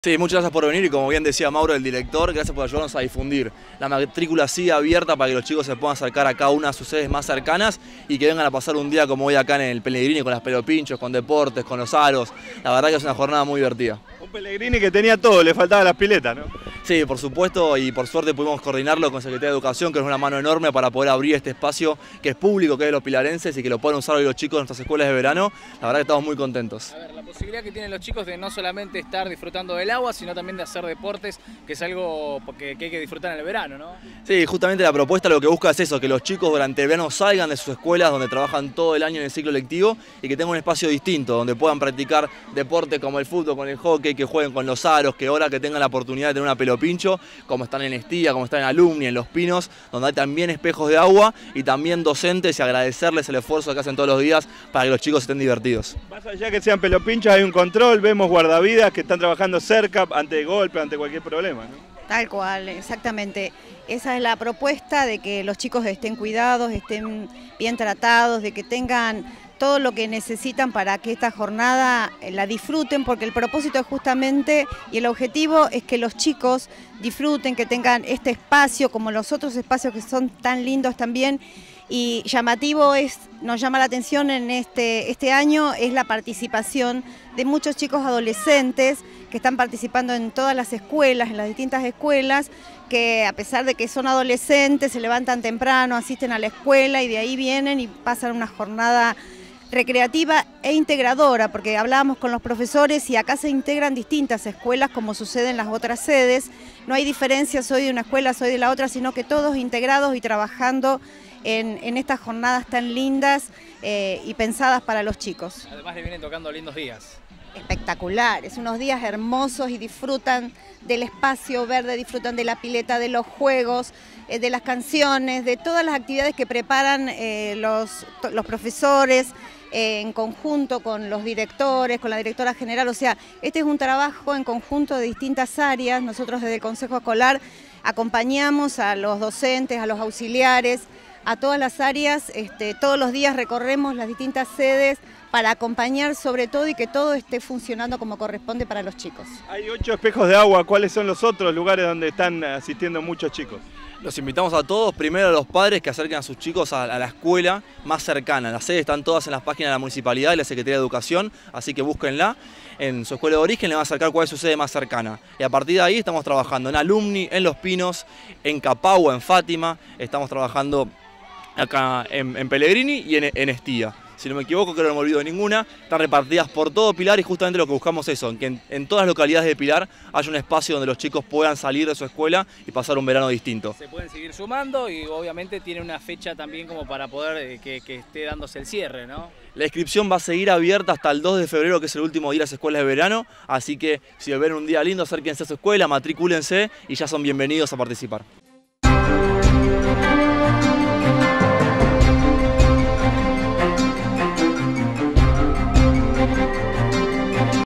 Sí, muchas gracias por venir y como bien decía Mauro, el director, gracias por ayudarnos a difundir. La matrícula sigue abierta para que los chicos se puedan acercar a cada una de sus sedes más cercanas y que vengan a pasar un día como hoy acá en el Pellegrini con las pelopinchos, con deportes, con los aros. La verdad que es una jornada muy divertida. Un Pellegrini que tenía todo, le faltaban las piletas, ¿no? Sí, por supuesto, y por suerte pudimos coordinarlo con Secretaría de Educación, que es una mano enorme para poder abrir este espacio que es público, que es de los pilarenses y que lo pueden usar hoy los chicos en nuestras escuelas de verano. La verdad que estamos muy contentos. A ver, la posibilidad que tienen los chicos de no solamente estar disfrutando del agua, sino también de hacer deportes, que es algo que hay que disfrutar en el verano, ¿no? Sí, justamente la propuesta lo que busca es eso, que los chicos durante el verano salgan de sus escuelas donde trabajan todo el año en el ciclo lectivo y que tengan un espacio distinto, donde puedan practicar deportes como el fútbol, con el hockey, que jueguen con los aros, que ahora que tengan la oportunidad de tener una pelopincho, como están en Estía, como están en Alumni, en Los Pinos, donde hay también espejos de agua y también docentes, y agradecerles el esfuerzo que hacen todos los días para que los chicos estén divertidos. Más allá que sean pelopinchos, hay un control, vemos guardavidas que están trabajando cerca ante golpe, ante cualquier problema, ¿no? Tal cual, exactamente. Esa es la propuesta, de que los chicos estén cuidados, estén bien tratados, de que tengan todo lo que necesitan para que esta jornada la disfruten, porque el propósito es justamente, y el objetivo es que los chicos disfruten, que tengan este espacio como los otros espacios que son tan lindos también. Y llamativo nos llama la atención en este año es la participación de muchos chicos adolescentes que están participando en todas las escuelas, en las distintas escuelas, que a pesar de que son adolescentes, se levantan temprano, asisten a la escuela y de ahí vienen y pasan una jornada recreativa e integradora, porque hablábamos con los profesores y acá se integran distintas escuelas como sucede en las otras sedes. No hay diferencia, soy de una escuela, soy de la otra, sino que todos integrados y trabajando en estas jornadas tan lindas y pensadas para los chicos. Además le vienen tocando lindos días. Espectaculares, unos días hermosos y disfrutan del espacio verde, disfrutan de la pileta, de los juegos, de las canciones, de todas las actividades que preparan los profesores en conjunto con los directores, con la directora general. O sea, este es un trabajo en conjunto de distintas áreas. Nosotros desde el Consejo Escolar acompañamos a los docentes, a los auxiliares, a todas las áreas, todos los días recorremos las distintas sedes para acompañar sobre todo y que todo esté funcionando como corresponde para los chicos. Hay 8 espejos de agua, ¿cuáles son los otros lugares donde están asistiendo muchos chicos? Los invitamos a todos, primero a los padres que acerquen a sus chicos a la escuela más cercana. Las sedes están todas en las páginas de la Municipalidad y la Secretaría de Educación, así que búsquenla. En su escuela de origen le van a acercar cuál es su sede más cercana. Y a partir de ahí estamos trabajando en Alumni, en Los Pinos, en Capagua, en Fátima, estamos trabajando acá en Pellegrini y en Estía. Si no me equivoco, creo que no me olvido de ninguna. Están repartidas por todo Pilar y justamente lo que buscamos es eso, que en todas las localidades de Pilar haya un espacio donde los chicos puedan salir de su escuela y pasar un verano distinto. Se pueden seguir sumando y obviamente tiene una fecha también como para poder que esté dándose el cierre, ¿no? La inscripción va a seguir abierta hasta el 2 de febrero, que es el último día de las escuelas de verano, así que si ven un día lindo, acérquense a su escuela, matricúlense y ya son bienvenidos a participar.